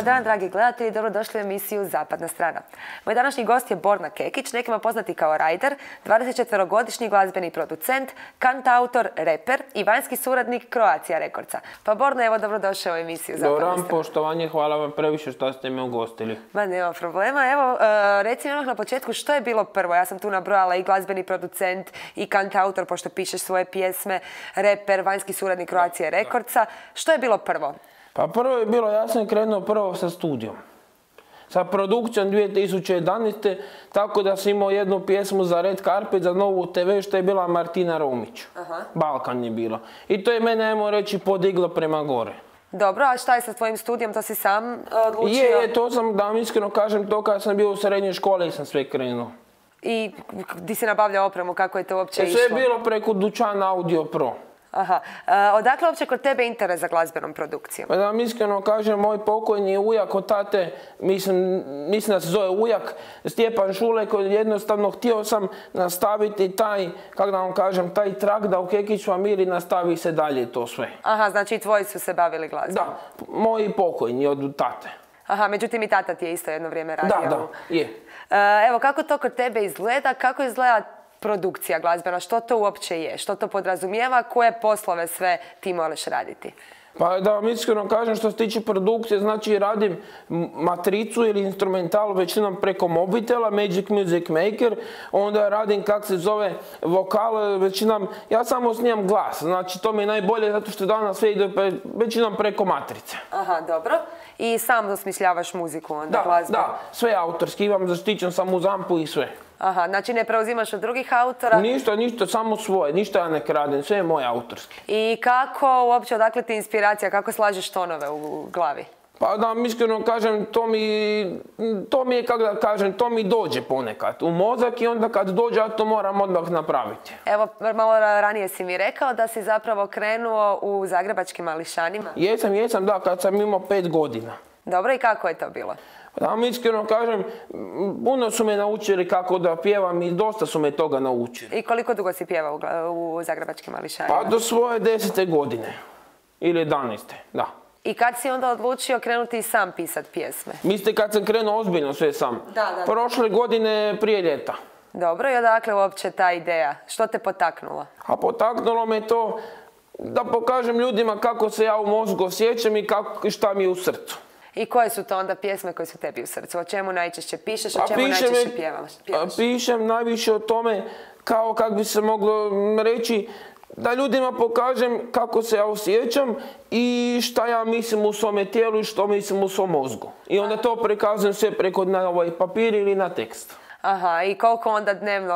Dobar dan, dragi gledatelji, dobrodošli u emisiju Zapadna strana. Moj današnji gost je Borna Kekić, nekima poznati kao Rajder, 24-godišnji glazbeni producent, kantautor, reper i vanjski suradnik Croatia Recordsa. Pa Borna, evo, dobrodošao u emisiju Zapadna strana. Dobro vam, poštovanje, hvala vam previše što ste me ugostili. Ma, nema problema. Evo, reci mi na početku što je bilo prvo. Ja sam tu nabrojala i glazbeni producent i kantautor, pošto pišeš svoje pjesme, reper, vanjski suradnik Croatia Recordsa. Što je bilo prvo? Pa prvo je bilo, ja sam krenuo prvo sa studijom. Sa produkcijom 2011. Tako da sam imao jednu pjesmu za Red Carpet, za Novu TV, što je bila Martina Romić. Balkan je bilo. I to je mene, ajmo reći, podiglo prema gore. Dobro, a šta je sa tvojim studijom? To si sam odlučio? Je, to sam, da vam iskreno kažem, to kad sam bio u srednjoj školi sam sve krenuo. I gdje si nabavljao opremu, kako je to uopće išlo? Sve je bilo preko dućana Audio Pro. Aha. Odakle uopće kod tebe interes za glazbenom produkcijom? Pa da vam iskreno kažem, moj pokojni ujak od tate, mislim da se zove ujak, Stjepan Šulek, jednostavno htio sam nastaviti taj, kako da vam kažem, taj trak da u Kekić familiji nastavi se dalje to sve. Aha, znači i tvoji su se bavili glazbom? Da, moji pokojni od tate. Aha, međutim i tata ti je isto jedno vrijeme radio. Da, je. Evo, kako to kod tebe izgleda? Kako izgleda produkcija glazbena? Što to uopće je? Što to podrazumijeva? Koje poslove sve ti možeš raditi? Pa da vam iskreno kažem, što se tiče produkcije, znači radim matricu ili instrumental većinom preko mobitela, Magic Music Maker, onda radim, kak se zove, vokal, većinom, ja samo snimam glas, znači to mi je najbolje zato što danas sve ide većinom preko matrice. Aha, dobro. I sam osmišljavaš muziku onda, glazbu? Da, sve autorski, imam zaštićen sam uz ampu i sve. Aha, znači ne preuzimaš od drugih autora? Ništa, samo svoje, ništa ja ne kradim, sve je moje autorski. I kako uopće, odakle ti inspiracija, kako slažeš tonove u glavi? Pa da vam iskreno kažem, to mi je, kako da kažem, to mi dođe ponekad u mozak i onda kad dođe ja to moram odmah napraviti. Evo, malo ranije si mi rekao da si zapravo krenuo u Zagrebačkim Mališanima. Jesam, da, kad sam imao 5 godina. Dobro, i kako je to bilo? Da vam iskreno kažem, puno su me naučili kako da pjevam i dosta su me toga naučili. I koliko dugo si pjevao u Zagrebačkim Mališanima? Pa do svoje 10. godine. Ili 11. da. I kad si onda odlučio krenuti i sam pisat pjesme? Mislite kad sam krenuo ozbiljno sve sam? Da. Prošle godine prije ljeta. Dobro, i odakle uopće ta ideja? Što te potaknulo? A potaknulo me to da pokažem ljudima kako se ja u mozgu osjećam i šta mi je u srcu. I koje su to onda pjesme koje su tebi u srcu? O čemu najčešće pišeš, o čemu najčešće pjevaš? Pišem najviše o tome, kao kako bi se moglo reći, da ljudima pokažem kako se ja osjećam i šta ja mislim u svome tijelu i što mislim u svom mozgu. I onda to prikazujem sve preko na ovaj papir ili na tekst. Aha, i koliko onda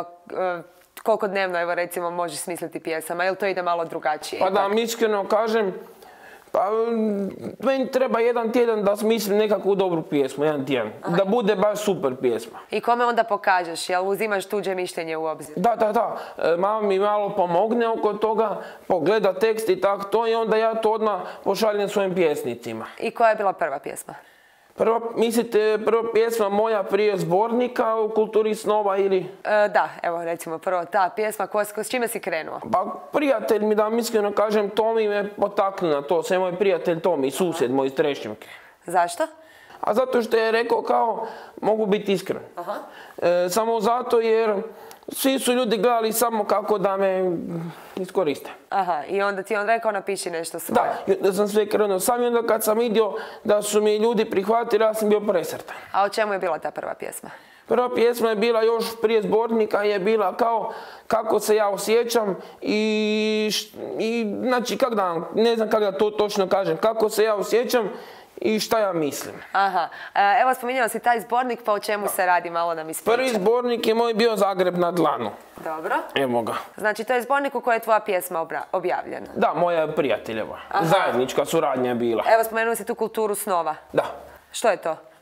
dnevno, evo recimo, možeš smisliti pjesama? Ili to ide malo drugačije? Pa da vam iskreno kažem, pa meni treba jedan tjedan da smislim nekakvu dobru pjesmu, jedan tjedan. Da bude baš super pjesma. I kome onda pokažeš? Jel uzimaš tuđe mišljenje u obzir? Da. Mama mi malo pomogne oko toga, pogleda tekst i tako to i onda ja to odmah pošaljem svojim pjesnicima. I koja je bila prva pjesma? Prva pjesma moja prije zbornika u Kulturi snova ili? Da, evo recimo prvo ta pjesma, s čime si krenuo? Pa prijatelj mi, da vam iskreno kažem, Tomi me potaknuo na to, sve moj prijatelj Tomi, susjed moj iz Trešnjevke. Zašto? A zato što je rekao kao, mogu biti iskren. Samo zato jer svi su ljudi gledali samo kako da me iskoriste. Aha, i onda ti on rekao napiši nešto svoje. Da sam sve krenuo sam i onda kad sam vidio da su mi ljudi prihvatili, ja sam bio presretan. A o čemu je bila ta prva pjesma? Prva pjesma je bila još prije zbornika, je bila kao kako se ja osjećam i znači ne znam kako da to točno kažem, kako se ja osjećam i šta ja mislim. Aha, evo spominjao si taj zbornik, pa o čemu se radi, malo nam ispričaj. Prvi zbornik je moj bio Zagreb na dlanu. Dobro. Evo ga. Znači to je zbornik u kojoj je tvoja pjesma objavljena? Da, moja prijateljeva. Zajednička suradnja je bila. Evo spomenuo si tu Kulturu snova. Da. Što je to?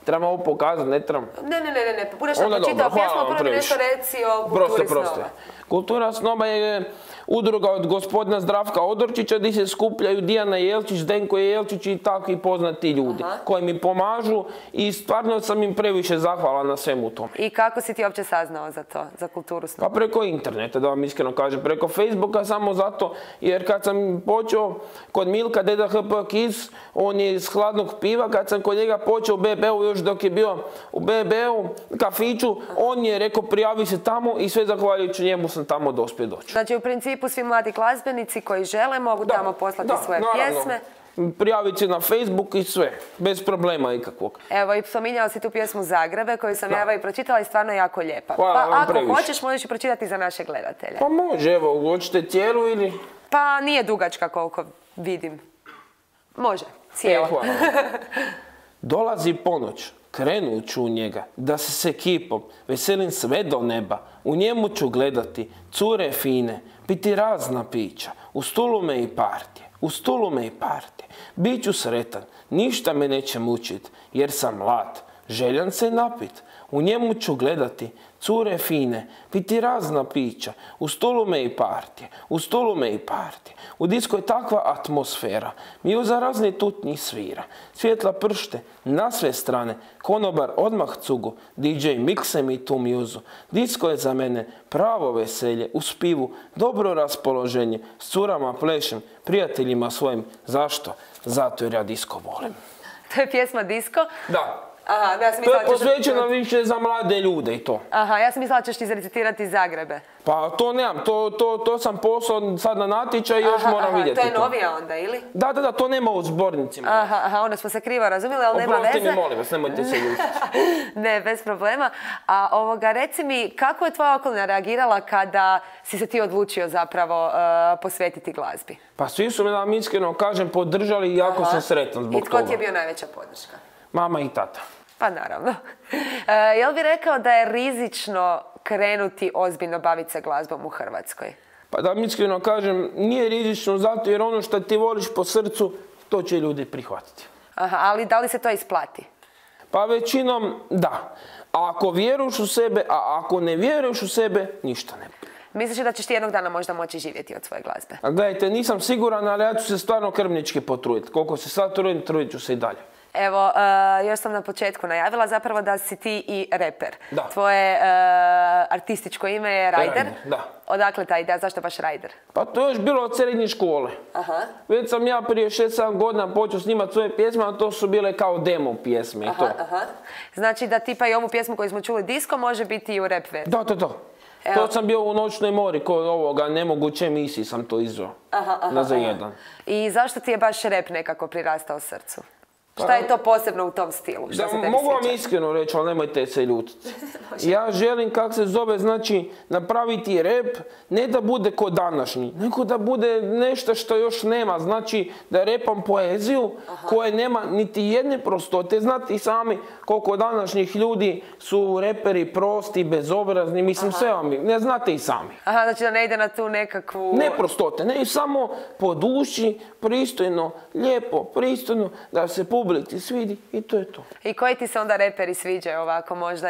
Trebam ovo pokazati, ne trebam. Ne. Budeš nam pročitao pjesmu, prvo mi nešto reci o Kulturi snova. Kultura snova je udruga od gospodina Zdravka Odorčića gdje se skupljaju Dijana Jelčić, Zdenko Jelčić i takvi poznati ljudi koji mi pomažu i stvarno sam im previše zahvalan na svemu tome. I kako si ti uopće saznao za to, za Kulturu snova? Pa preko interneta, da vam iskreno kažem, preko Facebooka samo zato jer kad sam počeo kod Milka Deda HP Kids, on je iz Hladnog piva, kad sam kod njega počeo u BB-u još dok je bio u BB-u kafiću, on je rekao prijavi se tamo i sve zahvaljujući njemu sam tamo dospio doći. Znači u principu svi mladi glazbenici koji žele mogu tamo poslati svoje pjesme. Prijaviti se na Facebook i sve, bez problema ikakvog. Evo i spominjala si tu pjesmu Zagrebe koju sam ja i pročitala i stvarno jako lijepa. Hvala pa ako hoćeš možeš i pročitati za naše gledatelje. Pa može, evo, hoćete cijelu ili? Pa nije dugačka koliko vidim. Može, cijela. Hvala. Dolazi ponoć, krenut ću u njega, da se s ekipom veselim sve do neba. U njemu ću gledati cure fine, piti razna pića, u stolu me i partije. U stolu me i partije. Biću sretan, ništa me neće mučit, jer sam mlad, željan se napit. U njemu ću gledati cure fine, piti razna pića, u stolu me i partije, u stolu me i partije. U disku je takva atmosfera, mjuza razni tutnji svira, svjetla pršte na sve strane, konobar odmah cugu, DJ mikse mi tu mjuzu. Disko je za mene pravo veselje, uz pivu dobro raspoloženje, s curama plešem, prijateljima svojim. Zašto? Zato jer ja disko volim. To je pjesma Disko? Da. Aha, ja sam to je posvećeno više za mlade ljude i to. Aha, ja sam mislila da ćeš ti izrecitirati Zagrebe. Pa to nemam, to sam poslao sad na natječaj i još moram vidjeti. To je novija onda, ili? Da, to nema u zbornicima. Aha, onda smo se krivo razumjeli, ali nema veze. Oprosti mi, molim vas, nemojte se ljutiti. Ne, bez problema. A reci mi, kako je tvoja okolina reagirala kada si se ti odlučio zapravo posvetiti glazbi? Pa svi su me, da vam iskreno kažem, podržali i jako sam sretan zbog toga. I tko ti je bio najveća podrška? Mama i tata. Pa naravno. Jel bi rekao da je rizično krenuti ozbiljno baviti se glazbom u Hrvatskoj? Pa da mi iskreno kažem, nije rizično zato jer ono što ti voliš po srcu, to će ljudi prihvatiti. Aha, ali da li se to isplati? Pa većinom da. A ako vjeruješ u sebe, a ako ne vjeruješ u sebe, ništa ne. Misliš da ćeš ti jednog dana možda moći živjeti od svoje glazbe? A gledajte, nisam siguran, ali ja ću se stvarno krvnički potruditi. Koliko se sad trudim, trudit ću se i dalje. Evo, još sam na početku najavila zapravo da si ti i reper. Da. Tvoje artističko ime je Rajder. Da. Odakle ta ideja? Zašto baš Rajder? Pa to je još bilo od srednje škole. Aha. Već sam ja prije 6-7 godina počeo snimati svoje pjesme, a to su bile kao demo pjesme. Aha. Znači da tipa i ovu pjesmu koju smo čuli Disko može biti i u rap verziji. Da. To sam bio u Noćnoj mori, kod ovoga nemoguće emisiji sam to izveo. Na za jedan. I zašto ti je baš rap nekako prirastao srcu? Šta je to posebno u tom stilu? Mogu vam iskreno reći, ali nemojte se ljutiti. Ja želim, kako se zove, znači, napraviti rap, ne da bude ko današnji, nego da bude nešto što još nema. Znači, da repam poeziju koje nema niti jedne prostote. Znate i sami koliko današnjih ljudi su reperi prosti, bezobrazni, mislim sve vam, ne znate i sami. Aha, znači da ne ide na tu nekakvu... Ne prostote, ne, samo po duši, pristojno, lijepo, pristojno, da se publici svidi i to je to. I koji ti se onda reperi sviđaju ovako možda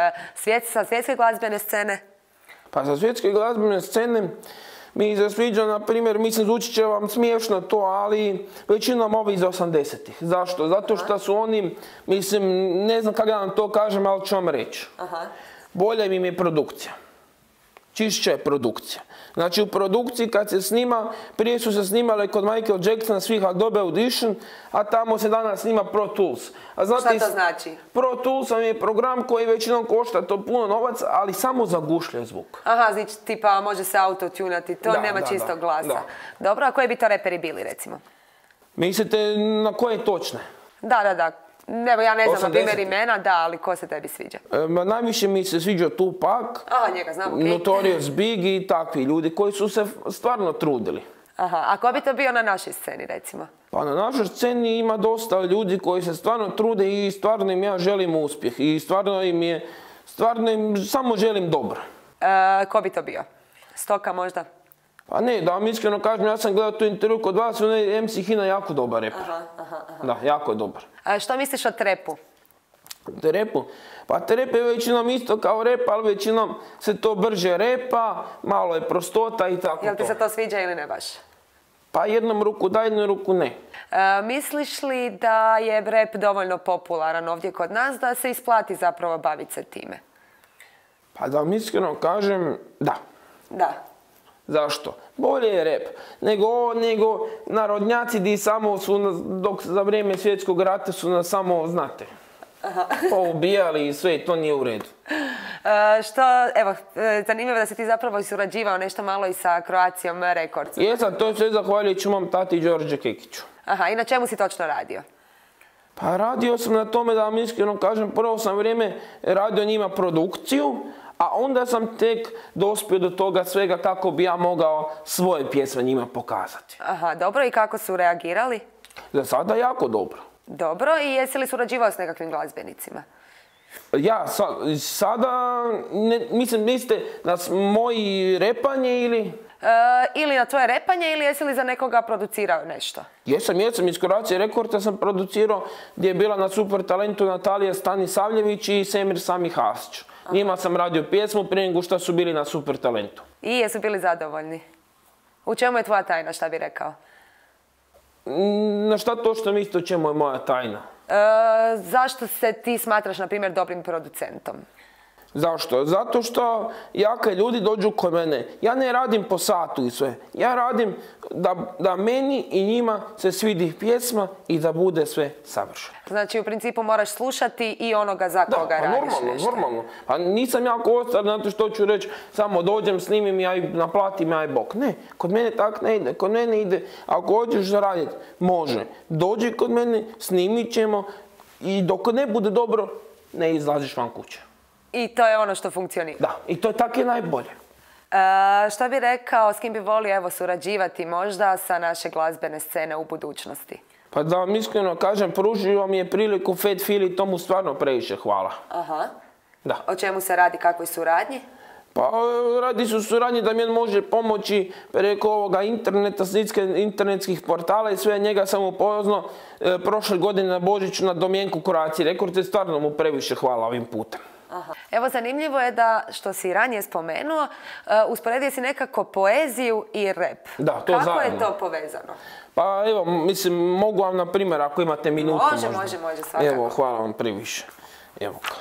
sa svjetske glazbene scene? Pa sa svjetske glazbene scene mi se sviđa, na primjer, mislim, zvučit će vam smiješno to, ali većinom ovi iz 80-ih. Zašto? Zato što su oni, mislim, ne znam kako ja vam to kažem, ali ću vam reći. Bolja im je produkcija. Čišća je produkcija. Znači u produkciji kad se snima, prije su se snimale kod Michael Jacksona svih Adobe Audition, a tamo se danas snima Pro Tools. Šta to znači? Pro Tools je program koji većinom košta to puno novaca, ali samo zagušlja zvuk. Aha, znači tipa može se auto-tunati, to nema čistog glasa. Dobro, a koji bi to reperi bili recimo? Mislite na koje točne? Da. Evo, ja ne znam na primjer imena, da, ali ko se tebi sviđa? Najviše mi se sviđa Tupac, njega znam, okej. Notorious Big i takvi ljudi koji su se stvarno trudili. Aha, a ko bi to bio na našoj sceni, recimo? Pa na našoj sceni ima dosta ljudi koji se stvarno trude i stvarno im ja želim uspjeh i stvarno im samo želim dobro. Ko bi to bio? Stoka možda? Pa ne, da vam iskreno kažem, ja sam gledao tu intervju kod vas, MC Hina jako dobar reper. Da, jako je dobar. Što misliš o trepu? Repu? Pa rep je većinom isto kao rep, ali većinom se to brže repa, malo je prostota i tako to. Jel ti se to sviđa ili ne baš? Pa jednom ruku da, jednom ruku ne. Misliš li da je rep dovoljno popularan ovdje kod nas da se isplati zapravo baviti se time? Pa da vam iskreno kažem, da. Da. Zašto? Bolje je rep nego narodnjaci di samo su, dok za vrijeme svjetskog rata su nas samo, znate, poubijali i sve, to nije u redu. Zanimljivo da si ti zapravo surađivao nešto malo i sa Croatiom Records. Jesam, to je sve zahvaljujući mom tati Đorđe Kekiću. Aha, i na čemu si točno radio? Pa radio sam na tome, da vam iskreno kažem, prvo sam vrijeme radio njima produkciju, a onda sam tek dospio do toga svega kako bi ja mogao svoje pjesme njima pokazati. Aha, dobro, i kako su reagirali? Za sada jako dobro. Dobro, i jesi li surađivao s nekakvim glazbenicima? Ja sada, mislim, mislite na moji repanje ili... Ili na tvoje repanje, ili jesi li za nekoga producirao nešto? Jesam, iz Croatia Recorda sam producirao, gdje je bila na Super Talentu Natalija Stanisavljević i Semir Sami Hasić. Njima sam radio pjesmu prije nego što su bili na Super Talentu. I jesu bili zadovoljni? U čemu je tvoja tajna, šta bi rekao? Na šta točno mislite o čemu je moja tajna? Zašto se ti smatraš, na primjer, dobrim producentom? Zašto? Zato što jake ljudi dođu kod mene. Ja ne radim po satu i sve. Ja radim da meni i njima se svidi pjesma i da bude sve savršeno. Znači, u principu moraš slušati i onoga za koga radiš nešto. Normalno. Pa nisam jako ostar, zato što ću reći samo dođem, snimim ja i naplatim ja i bok. Ne, kod mene tak ne ide. Kod mene ide, ako hoćeš raditi, može. Dođi kod mene, snimit ćemo i dok ne bude dobro, ne izlaziš van kuće. I to je ono što funkcionira? Da, i to je tako najbolje. Šta bi rekao, s kim bi volio surađivati možda sa naše glazbene scene u budućnosti? Pa da vam iskreno kažem, pružio mi je priliku Fat Fili, tomu stvarno previše hvala. Aha. Da. O čemu se radi, kakvoj suradnji? Pa radi se o suradnji da mi on može pomoći preko ovoga interneta, internetskih portala i sve. Njega sam upoznao prošle godine na Božiću na domjenku Croatia Records i stvarno mu previše hvala ovim putem. Aha. Evo, zanimljivo je da, što si ranije spomenuo, usporedio si nekako poeziju i rap. Da, to kako zajedno. Je to povezano? Pa evo, mislim, mogu vam na primjer, ako imate minutu Može, svakako. Evo, hvala vam previše. Evo ka.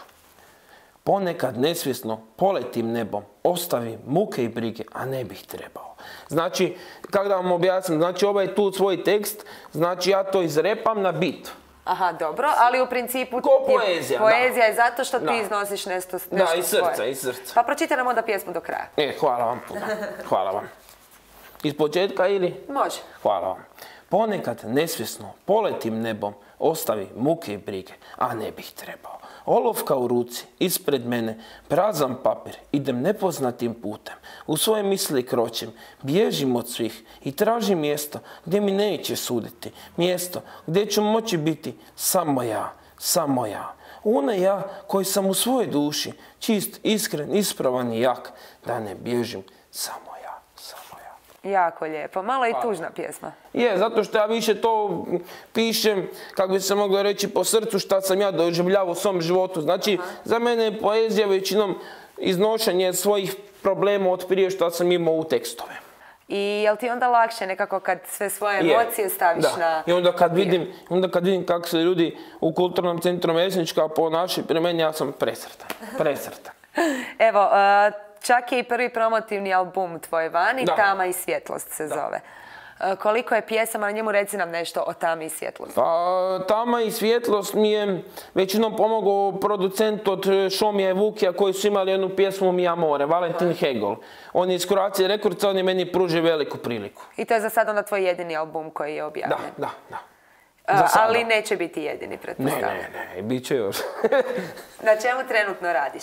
Ponekad nesvjesno poletim nebom, ostavim muke i brige, a ne bih trebao. Znači, kako da vam objasnim, znači ovaj tu svoj tekst, znači ja to izrepam na bit. Aha, dobro, ali u principu poezija je zato što ti iznosiš nešto svoje. Da, iz srca. Pa pročitaj nam onda pjesmu do kraja. Hvala vam puno. Hvala vam. Iz početka ili? Može. Hvala vam. Ponekad nesvjesno poletim nebom, ostavi muke i brige, a ne bih trebao. Olovka u ruci, ispred mene, prazan papir, idem nepoznatim putem. U svoje misli kročim, bježim od svih i tražim mjesto gdje mi neće suditi. Mjesto gdje ću moći biti samo ja, samo ja. Onaj ja koji sam u svojoj duši, čist, iskren, ispravan i jak, da ne bježim samo ja, samo ja. Jako lijepo, malo i tužna pjesma. Je, zato što ja više to pišem, kako bi se moglo reći, po srcu šta sam ja doživljavao u svom životu. Znači, za mene je poezija većinom iznošenje svojih problema od prije što sam imao u tekstove. I je li ti onda lakše nekako kad sve svoje emocije staviš na... I onda kad vidim kako se ljudi u Kulturnom centru Mesnička ponašaju prema meni, ja sam presretan. Evo, čak je i prvi promotivni album tvoj vani, Tama i svjetlost se zove. Koliko je pjesama na njemu, reci nam nešto o Tami i svjetlosti. Pa, Tama i svjetlost mi je većinom pomogao producent od Šomija i Vukija koji su imali jednu pjesmu Mi amore, Valentin Hegel. On je iz Croatia Recordsa, on je meni pružio veliku priliku. I to je za sad onda tvoj jedini album koji je objavljen? Da. Ali neće biti jedini, pretpostavljam. Ne, bit će još. Na čemu trenutno radiš?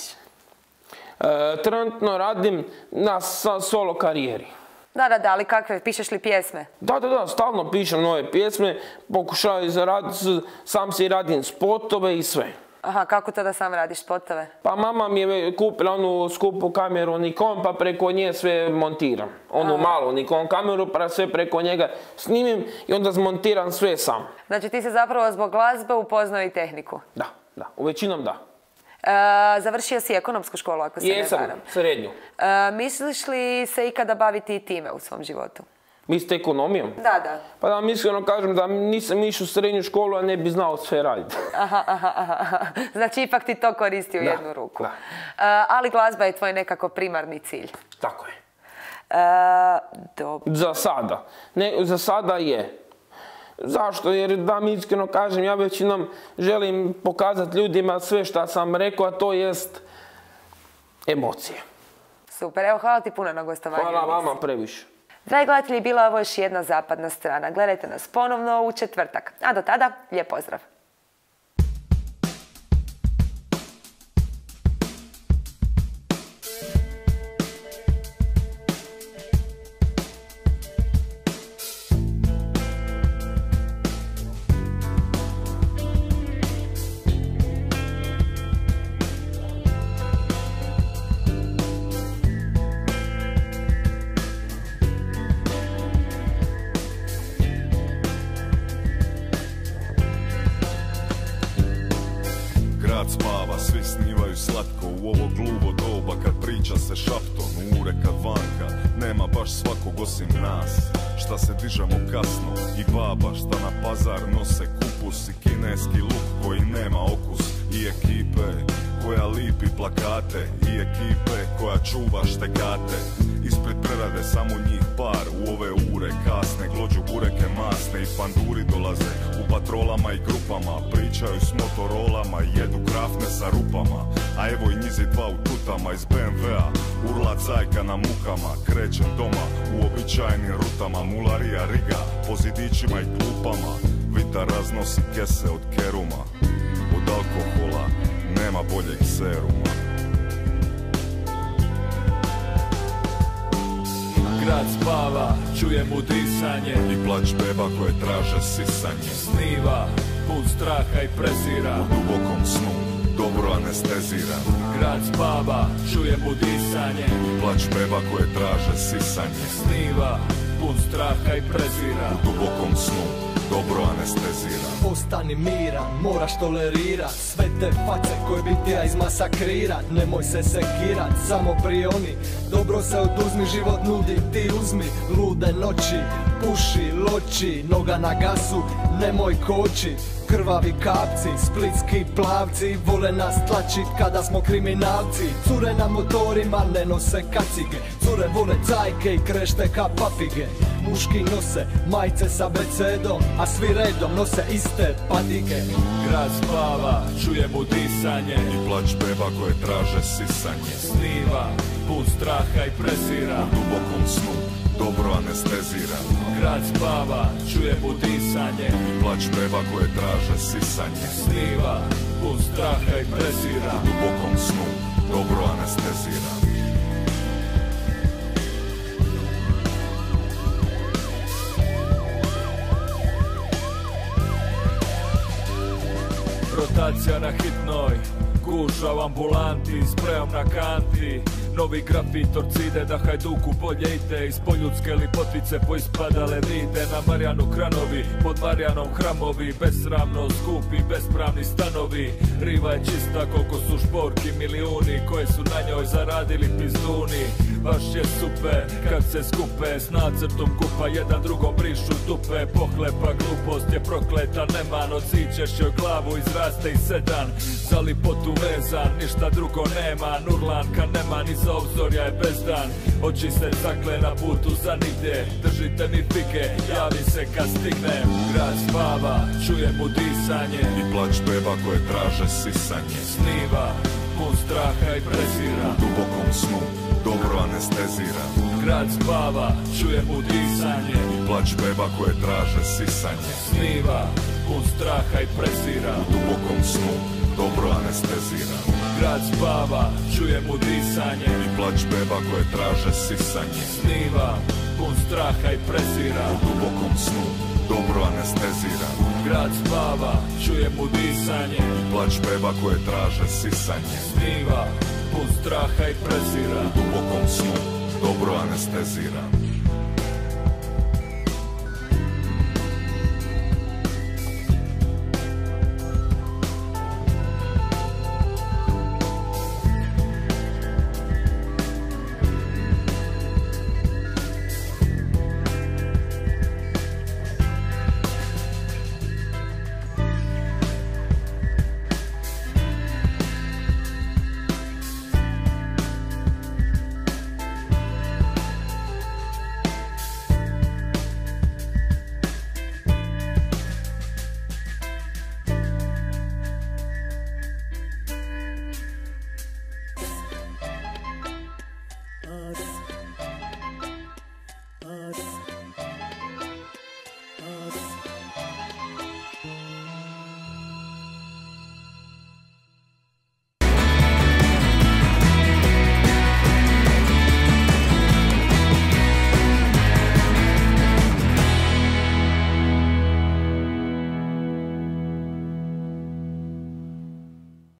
Trenutno radim na solo karijeri. Da, ali kakve? Pišeš li pjesme? Da, stalno pišem nove pjesme, pokušavam sam si radim spotove i sve. Aha, kako to da sam radiš spotove? Pa mama mi je kupila onu skupu kameru Nikon, pa preko nje sve montiram. Onu malu Nikon kameru, pa sve preko njega snimim i onda zmontiram sve sam. Znači ti se zapravo zbog glazbe upoznao i tehniku? Da. Da, u većinom da. Završio si ekonomsku školu, ako se ne varam. Jesam, srednju. Misliš li se ikada baviti i time u svom životu? Mislite ekonomijom? Da. Pa da vam iskreno kažem da nisam išao u srednju školu, a ne bi znao sve raditi. Aha. Znači ipak ti to koristi u jednu ruku. Da. Ali glazba je tvoj nekako primarni cilj. Tako je. Dobro. Za sada. Za sada je. Zašto? Jer da mi iskreno kažem, ja većinom želim pokazati ljudima sve što sam rekao, a to jest emocije. Super, evo hvala ti puno na gostovanju. Hvala vama previše. Dragi gledatelji, bila je ovo još jedna zapadna strana. Gledajte nas ponovno u četvrtak. A do tada, lijep pozdrav. Grad spava, svi snivaju slatko u ovo gluvo doba kad priča se šaptom, ure kad vanka nema baš svakog osim nas šta se dižemo kasno i baba šta na pazar nose kupus i kineski luk koji nema okus i ekipe koja lipi plakate i ekipe koja čuva štekate. Ispred prerade samo njih par u ove ure kasne, glođu bureke masne i panduri dolaze u patrolama i grupama, pričaju s motorolama i jedu krafne sa rupama. A evo i njizi dva u tutama iz BMW-a, urla cajka na mukama, krećem doma u običajnim rutama, mularija riga po zidićima i klupama, vita raznosi kese od keruma, od alkohola nema boljeg seruma. Grad spava, čujem udisanje I plać beba koje traže sisanje. Sniva, pun straha i prezira. U dubokom snu, dobro anesteziran. Grad spava, čujem udisanje I plać beba koje traže sisanje. Sniva, pun straha i prezira. U dubokom snu, dobro anesteziran. Ostani miran, moraš tolerirat sve te face koje bi ti ja izmasakrirat. Nemoj se sekirat, samo prioni, dobro se oduzmi, život nudi, ti uzmi. Lude noći, puši, loči, noga na gasu, nemoj kočit. Krvavi kapci, splitski plavci, vole nas tlačit kada smo kriminalci. Cure na motorima ne nose kacige, cure vole cajke i krešte ka papige. Muški nose majice sa becedom, a svi redom nose iste patike. Grad spava, čujem udisanje I plać beba koje traže sisanje. Sniva, pun straha i prezira. U dubokom snu, dobro anesteziran. Grad spava, čujem udisanje I plać beba koje traže sisanje. Sniva, pun straha i prezira. U dubokom snu, dobro anesteziran. Rotacija na hitnoj, gužva u ambulanti, sprejom na kanti. Novi grafit orcide da Hajduku bolje ide. Iz poljudske lipotice poispadale vide. Na Marijanu kranovi, pod Marijanom hramovi. Besramno skupi, bespravni stanovi. Riva je čista koliko su šporki milijuni koje su na njoj zaradili pizduni. Baš je super kad se skupe s nacrtom kupa, jedan drugom brišu dupe. Pohlepa glupost je prokleta, neman, odsjećeš joj glavu, izraste i sedan. Za lipotu vezan, ništa drugo nema. Nurlanka nema, ni za obzorja je bezdan. Oči se zakle na putu za nigdje, držite mi fige, javi se kad stignem. Grad spava, čujem udisanje I plać beba koje traže sisanje. Sniva, pun straha i prezira. U dubokom snu, dobro anesteziran. Grad spava, čujem udisanje I plać beba koje traže sisanje. Sniva, pun straha i prezira. U dubokom snu, dobro anesteziran. Grad spava, čujem udisanje I plać beba koje traže sisanje. Sniva, pun straha i prezira. U dubokom snu, dobro anesteziran. Grad spava, čujem udisanje I plać beba koje traže sisanje. Sniva, pun straha i prezira. U dubokom snu, dobro anesteziran.